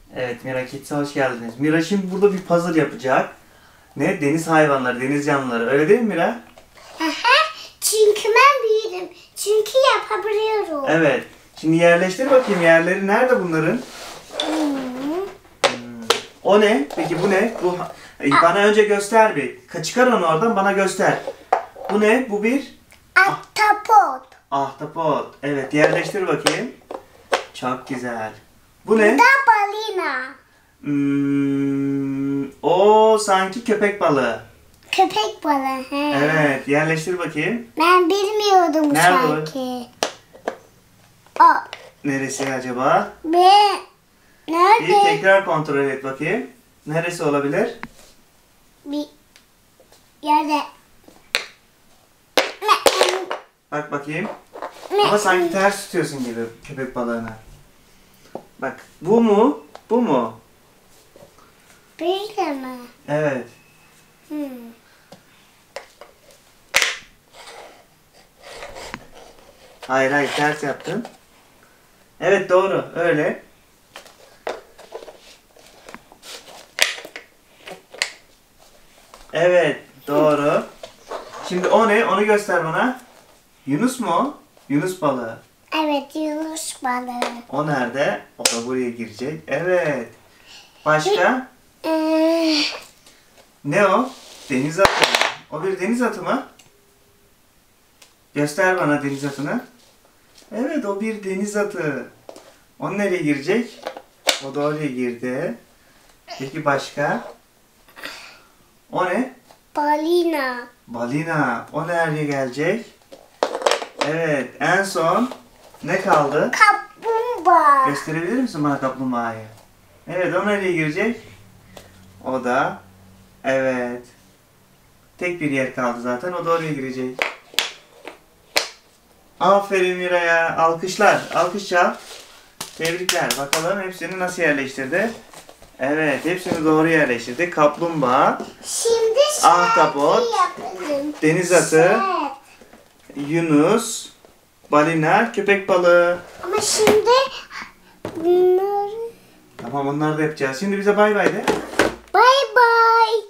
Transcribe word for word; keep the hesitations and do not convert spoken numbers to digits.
Evet, Mira Kids'e hoş geldiniz. Mira şimdi burada bir puzzle yapacak. Ne? Deniz hayvanları, deniz canlıları. Öyle değil mi Mira? Aha, çünkü ben büyüdüm. Çünkü yapabiliyorum. Evet. Şimdi yerleştir bakayım. Yerleri nerede bunların? Hmm. Hmm. O ne? Peki bu ne? Bu bana önce göster bir. Ka- Çıkar onu oradan bana göster. Bu ne? Bu bir Ahtapot. ahtapot. Evet, yerleştir bakayım. Çok güzel. Bu Bu ne? da balina. Hmm, o sanki köpek balığı. Köpek balığı. He. Evet, yerleştir bakayım. Ben bilmiyordum Nerede o? sanki. O. Neresi acaba? Be. Bir Nerede? tekrar kontrol et bakayım. Neresi olabilir? Bir yerde. Bak bakayım. Ama sanki ters tutuyorsun gibi köpek balığını. Bak, bu mu? Bu mu? Böyle mi? Evet. Hmm. Hayır hayır, ters yaptın. Evet, doğru. Öyle. Evet, doğru. Şimdi o ne? Onu göster bana. Yunus mu o? Yunus balığı. Evet, Yunus balığı. O nerede? O da buraya girecek. Evet. Başka? Ee, Ne o? Deniz atı. O bir deniz atı mı? Göster bana deniz atını. Evet, o bir deniz atı. O nereye girecek? O da oraya girdi. Peki başka? O ne? balina. Balina. O nereye gelecek? Evet, en son ne kaldı? Kaplumbağa. Gösterebilir misin bana kaplumbağayı? Evet, o nereye girecek? O da, evet. Tek bir yer kaldı zaten, o da oraya girecek. Aferin Mira'ya, alkışlar, alkış çal. Tebrikler, bakalım hepsini nasıl yerleştirdi? Evet, hepsini doğru yerleştirdi. Kaplumbağa, Şimdi Ahtapot, yapalım. deniz atı, Evet. Yunus, balina, köpek balığı. Ama şimdi bunları... Tamam, onları da yapacağız. Şimdi bize bay bay de. Bye bye.